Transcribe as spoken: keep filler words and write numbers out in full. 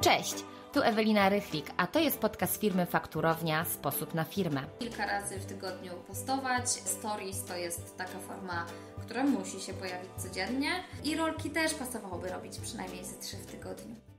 Cześć, tu Ewelina Rychlik, a to jest podcast firmy Fakturownia Sposób na firmę. Kilka razy w tygodniu postować. Stories to jest taka forma, która musi się pojawić codziennie i rolki też pasowałoby robić przynajmniej ze trzy w tygodniu.